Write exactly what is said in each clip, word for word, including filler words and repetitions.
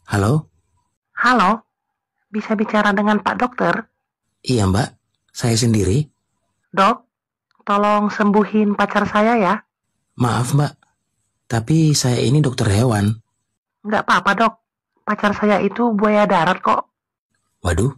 Halo? Halo, bisa bicara dengan Pak Dokter? Iya mbak, saya sendiri. Dok, tolong sembuhin pacar saya ya. Maaf mbak, tapi saya ini dokter hewan. Nggak apa-apa dok, pacar saya itu buaya darat kok. Waduh.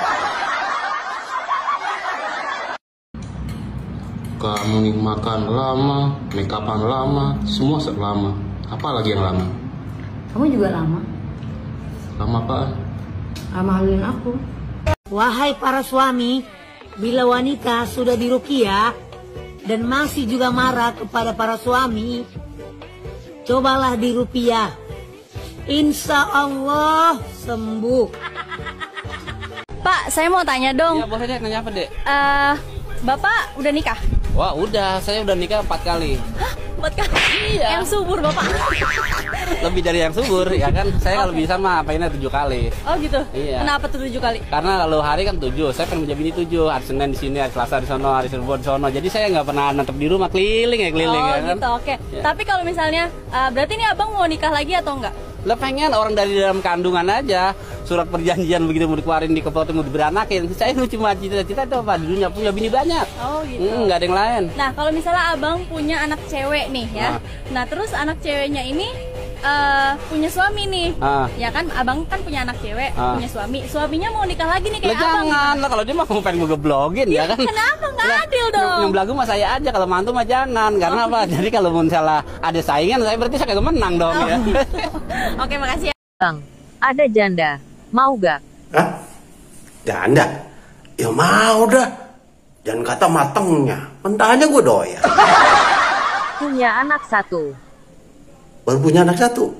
Kamu nih makan lama, make upan lama, semua lama. Apa lagi yang lama? Kamu juga lama. Lama apaan? Lama halin aku. Wahai para suami, bila wanita sudah diruqyah dan masih juga marah kepada para suami, cobalah diruqyah. Insya Allah sembuh. Pak, saya mau tanya dong. Ya boleh deh, nanya apa deh? Eh, Bapak udah nikah? Wah udah, saya udah nikah empat kali. Hah? Empat kali? Iya. Yang subur Bapak? Lebih dari yang subur, ya kan? Saya kalau Oke. bisa mah pengennya tujuh kali. Oh gitu? Iya. Kenapa tuh tujuh kali? Karena kalau hari kan tujuh, saya pengen menjadi ini tujuh. Hari Senin di sini, hari Selasa di sono, hari Rabu di sono. Jadi saya nggak pernah nantep di rumah, keliling ya keliling Oh ya kan? gitu, oke. Ya. Tapi kalau misalnya, eh, berarti ini abang mau nikah lagi atau enggak? Lah pengen orang dari dalam kandungan aja. Surat perjanjian begitu mau dikeluarin di kepala mau diberanakin. Saya itu cuma cita-cita itu apa? Di dunia punya bini banyak. Oh gitu. Hmm, nggak ada yang lain. Nah kalau misalnya abang punya anak cewek nih ya, Ah. nah terus anak ceweknya ini eh, punya suami nih, Ah. ya kan? Abang kan punya anak cewek, Ah. punya suami, suaminya mau nikah lagi nih Lah kayak abang. jangan lah, kalau dia mah mau pengen gue geblogin ya kan. Kenapa nggak Lah, adil dong? Yang belagu mah saya aja, kalau mantu mah jangan. Karena Oh. apa? Jadi kalau misalnya ada saingan, saya berarti saya kagak menang dong Oh. ya. Oke makasih ya. Bang, ada janda. Mau gak? Hah? Janda? Ya mau dah. Jangan kata matengnya. Mentahnya gue doyan. Punya anak satu. Baru punya anak satu.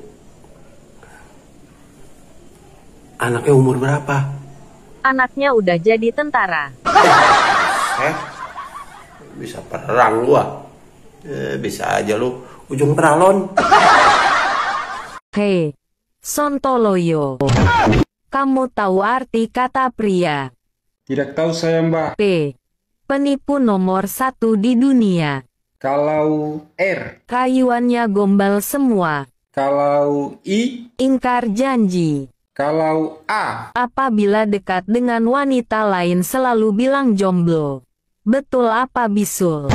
Anaknya umur berapa? Anaknya udah jadi tentara. Eh, bisa perang gua. Eh, bisa aja lu ujung peralon. Hei, Sontoloyo. Kamu tahu arti kata pria? Tidak tahu saya mbak. P. Penipu nomor satu di dunia. Kalau R. Kayuannya gombal semua. Kalau I. Ingkar janji. Kalau A. Apabila dekat dengan wanita lain selalu bilang jomblo. Betul apa bisul?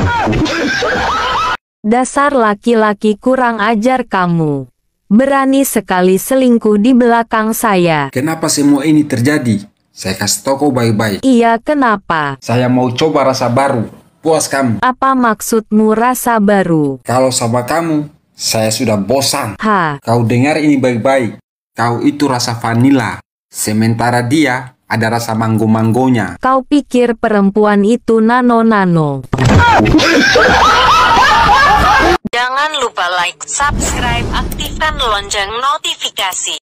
Dasar laki-laki kurang ajar kamu. Berani sekali selingkuh di belakang saya. Kenapa semua ini terjadi? Saya kasih toko baik-baik. Iya, kenapa? Saya mau coba rasa baru. Puas kamu. Apa maksudmu rasa baru? Kalau sama kamu, saya sudah bosan. Ha, Kau dengar ini baik-baik. Kau itu rasa vanila. Sementara dia ada rasa manggo-manggonya. kau pikir perempuan itu nano-nano? Jangan lupa like, subscribe, aktifkan lonceng notifikasi.